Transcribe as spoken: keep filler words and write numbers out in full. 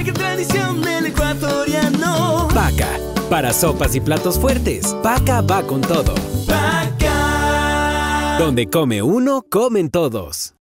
marca tradición del ecuatoriano. Paca, para sopas y platos fuertes. Paca va con todo. Paca. Donde come uno, comen todos.